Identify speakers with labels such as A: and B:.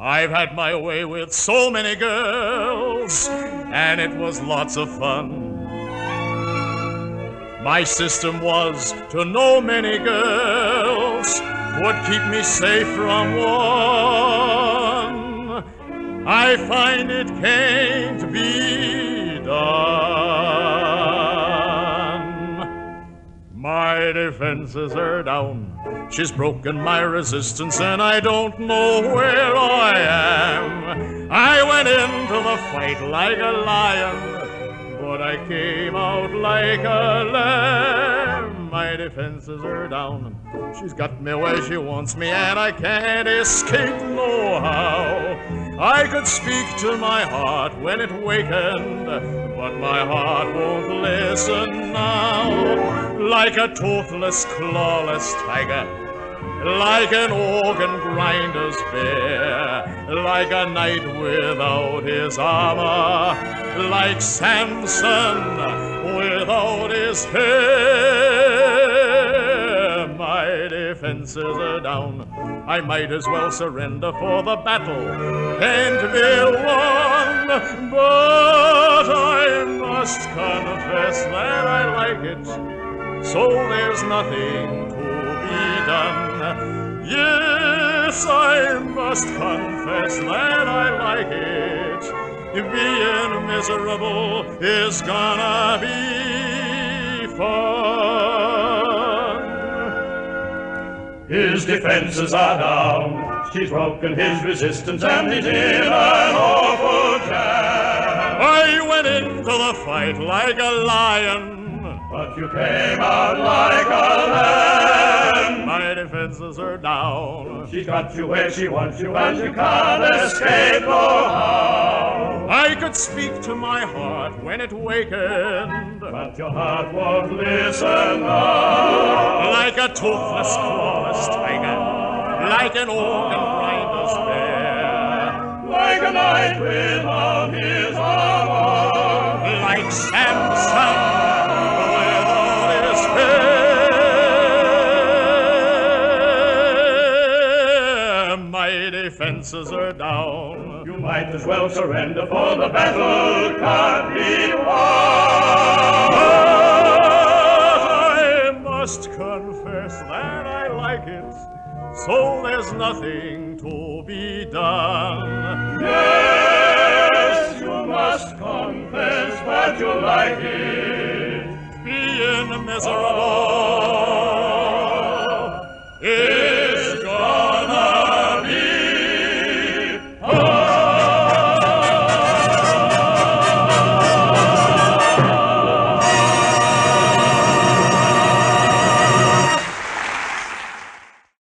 A: I've had my way with so many girls, and it was lots of fun. My system was to know many girls would keep me safe from one. I find it can't be done. My defenses are down. She's broken my resistance, and I don't know where I am. I went into the fight like a lion, but I came out like a lamb. My defenses are down. She's got me where she wants me, and I can't escape no how. I could speak to my heart when it wakened, but my heart won't listen now. Like a toothless, clawless tiger, like an organ grinder's bear, like a knight without his armor, like Samson without his hair. My defenses are down. I might as well surrender, for the battle can't be won. But I must confess that I like it, so there's nothing to be done. Yes, I must confess that I like it. Being miserable is gonna be fun.
B: His defenses are down. She's broken his resistance, and he's in an awful jam.
A: I went into the fight like a lion,
B: but you came out like a lamb.
A: My defenses are down.
B: She's got you where she wants you, and you can't escape no how.
A: I could speak to my heart when it wakened,
B: but your heart won't listen now.
A: Like a toothless, clawless tiger, like an organ grinder's bear,
B: like a knight without his armor,
A: like Samson without his hair. My defenses are down.
B: You might as well surrender, for the battle can't be won.
A: I must confess that I like it, so there's nothing to be done.
B: Yes, you must confess that you like it.
A: Being miserable